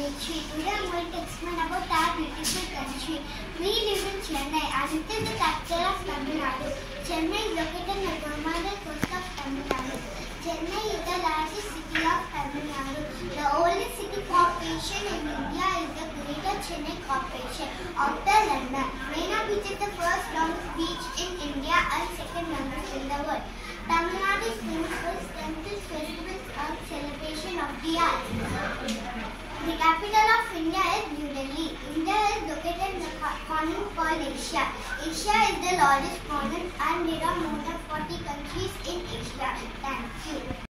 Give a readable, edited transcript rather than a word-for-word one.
Gayatri. Today I am going to explain about our beautiful country. We live in Chennai and it is the capital of Tamil Nadu. Chennai is located on the Govardhan coast of Tamil Nadu. Chennai is the largest city of Tamil Nadu. The oldest city corporation in India is the Greater Chennai Corporation after London. Marina Beach is the first longest beach in India and second longest in the world. Tamil Nadu is famous for its temples, festivals and celebration of the arts. The capital of India is New Delhi. India is located in the continent called Asia. Asia is the largest continent and there are more than 40 countries in Asia. Thank you.